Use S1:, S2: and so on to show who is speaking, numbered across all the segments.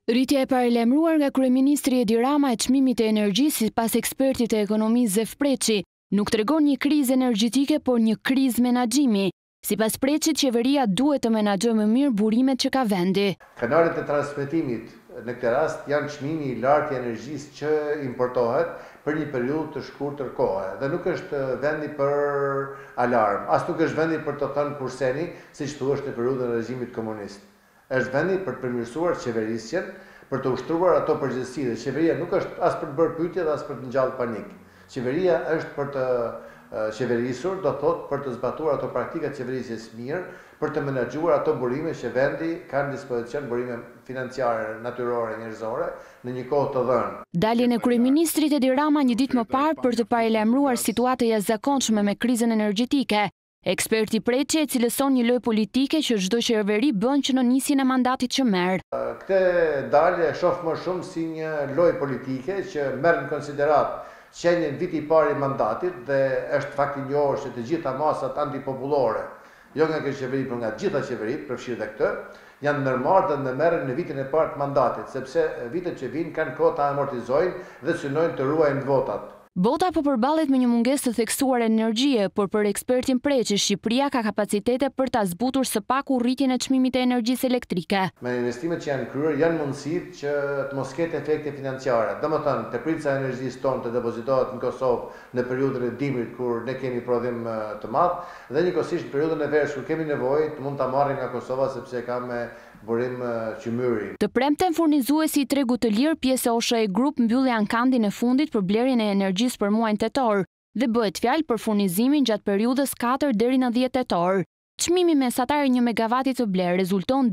S1: Rritja e paralajmëruar nga kryeministri Edi Rama e çmimit të energjisë sipas ekspertit të ekonomisë Zef Preçi, nuk tregon një krizë energjetike, por një krizë menaxhimi. Sipas Preçit, qeveria duhet të menaxhojë më mirë burimet që ka vendi.
S2: Kanalet e transmetimit në këtë rast janë çmimi i lartë i energjisë që importohet për një periudhë të shkurtër kohe dhe nuk është vendi për alarm, as nuk është vendi për të thënë kurseni, siç thuhet në periudhën e regjimit komunist. Është vendi për të përmirësuar qeverisjen, për të ushtruar ato përgjegjësi dhe qeveria nuk është as për të bërë pyetje dhe as për të ngjallë panik. Qeveria është për të qeverisur, do thotë për të zbatuar ato praktika qeverisjes mirë, për të menaxhuar ato burime që vendi ka në dispozicion, burime financiare, natyrore, njerëzore, në një kohë të dhënë.
S1: Daljen e kryeministrit Edi Rama një ditë më parë për të paralajmëruar situatën e jashtëzakonshme me krizën energjetike. Eksperti Preçi e cilëson një lojë politike që çdo qeveri bën që në nisjen e mandatit që merr.
S2: Këtë dalje e shoh më shumë si një lojë politike që merr në konsiderat qenien viti i parë i mandatit dhe është fakti i njohur se të gjitha masat antipopullore, jo nga kjo qeveri, por nga të gjitha qeveritë, përfshirë dhe këtë, janë ndërmarrë dhe ndërmerren në vitin e parë të mandatit, sepse vitet që vijnë kanë kohë ta amortizojnë dhe synojnë të ruajnë votat.
S1: Bota po përballet me një mungesë të theksuar energjie, por për ekspertin Preçi, Shqipëria ka kapacitete për ta zbutur së paku rritjen e çmimit të energjisë elektrike.
S2: Me investimet që janë kryer janë mundësitë që të mos ketë efekte financiare. Domethënë, tepritësa e energjisë tonë të depozitohet në Kosovë në periudhën e dimrit kur ne kemi prodhim të madh dhe njëkohësisht në periudhën e verës kur kemi nevojë të mund ta marrim nga Kosova sepse ka me burim qymyri.
S1: Të premten furnizuesi i tregut të lirë pjesë OSHA Group mbylli ankandin e fundit për blerjen e energjisë për muajin tetor dhe bëhet fjalë për furnizimin gjatë periudhës 4 deri në 10 tetor. Çmimi mesatar i 1 megavati të blerë rezulton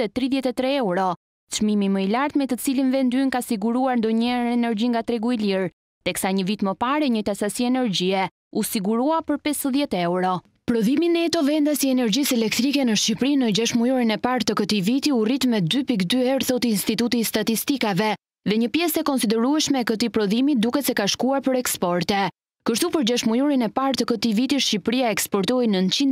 S1: 233 euro. Çmimi më i lartë me të cilin vendi ynë ka siguruar ndonjëherë energji nga tregu i lirë, teksa një vit më parë njëjta sasi energjie u sigurua për 50 euro. Prodhimi neto vendas i energjisë elektrike në Shqipëri në 6 mujorin e parë të këtij viti u rrit me 2.2 herë, thot Instituti i Statistikave, dhe një pjesë e konsiderueshme e këtij prodhimi duket se ka shkuar për eksporte. Kështu për 6 mujorin e parë të këtij viti Shqipëria eksportoi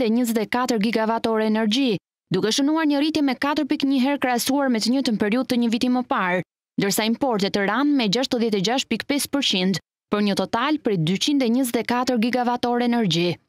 S1: 924 gigawatt-orë energji, duke shënuar një rritje me 4.1 herë krahasuar me të njëjtën periudhë të një viti më parë, ndërsa importet ranë me 66.5% për një total prej 224 gigawatt-orë energji.